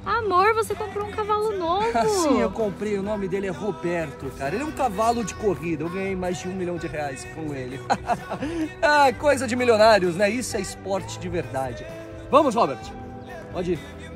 Amor, você comprou um cavalo novo. Sim, eu comprei. O nome dele é Roberto, cara. Ele é um cavalo de corrida. Eu ganhei mais de R$1 milhão com ele. Ah, coisa de milionários, né? Isso é esporte de verdade. Vamos, Robert. Pode ir.